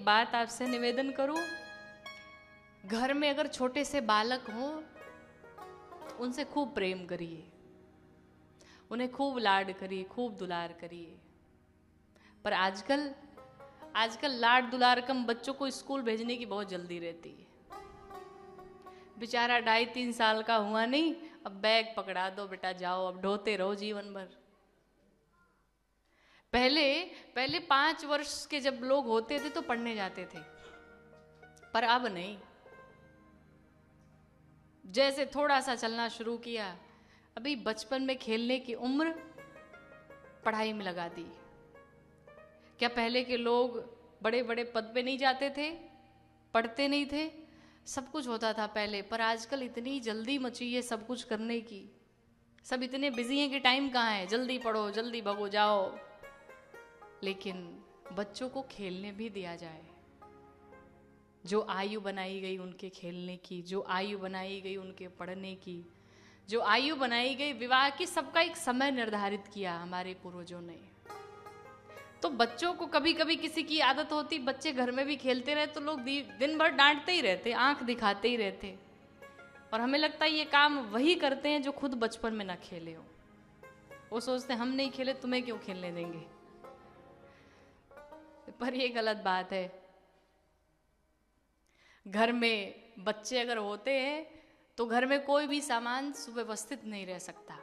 एक बात आपसे निवेदन करूं, घर में अगर छोटे से बालक हो तो उनसे खूब प्रेम करिए, उन्हें खूब लाड करिए, खूब दुलार करिए। पर आजकल लाड दुलार कम बच्चों को स्कूल भेजने की बहुत जल्दी रहती है। बेचारा 2.5-3 साल का हुआ नहीं, अब बैग पकड़ा दो, बेटा जाओ, अब ढोते रहो जीवन भर। पहले 5 वर्ष के जब लोग होते थे तो पढ़ने जाते थे, पर अब नहीं। जैसे थोड़ा सा चलना शुरू किया, अभी बचपन में खेलने की उम्र, पढ़ाई में लगा दी। क्या पहले के लोग बड़े बड़े पद पे नहीं जाते थे, पढ़ते नहीं थे? सब कुछ होता था पहले, पर आजकल इतनी जल्दी मची है सब कुछ करने की, सब इतने बिजी हैं कि टाइम कहाँ है, जल्दी पढ़ो, जल्दी भगो जाओ। लेकिन बच्चों को खेलने भी दिया जाए। जो आयु बनाई गई उनके खेलने की, जो आयु बनाई गई उनके पढ़ने की, जो आयु बनाई गई विवाह की, सबका एक समय निर्धारित किया हमारे पूर्वजों ने। तो बच्चों को कभी कभी किसी की आदत होती, बच्चे घर में भी खेलते रहे तो लोग दिन भर डांटते ही रहते, आंख दिखाते ही रहते, और हमें लगता है ये काम वही करते हैं जो खुद बचपन में ना खेले हो। वो सोचते हम नहीं खेले, तुम्हें क्यों खेलने देंगे। पर ये गलत बात है। घर में बच्चे अगर होते हैं तो घर में कोई भी सामान सुव्यवस्थित नहीं रह सकता।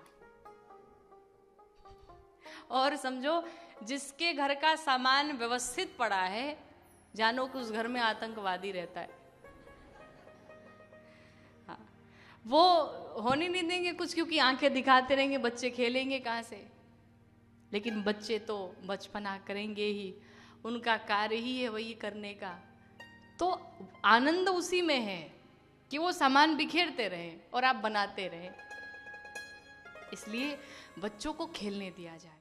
और समझो, जिसके घर का सामान व्यवस्थित पड़ा है, जानो कि उस घर में आतंकवादी रहता है। हाँ, वो होने नहीं देंगे कुछ, क्योंकि आंखें दिखाते रहेंगे, बच्चे खेलेंगे कहाँ से। लेकिन बच्चे तो बचपना करेंगे ही, उनका कार्य ही है वही करने का। तो आनंद उसी में है कि वो सामान बिखेरते रहें और आप बनाते रहें। इसलिए बच्चों को खेलने दिया जाए।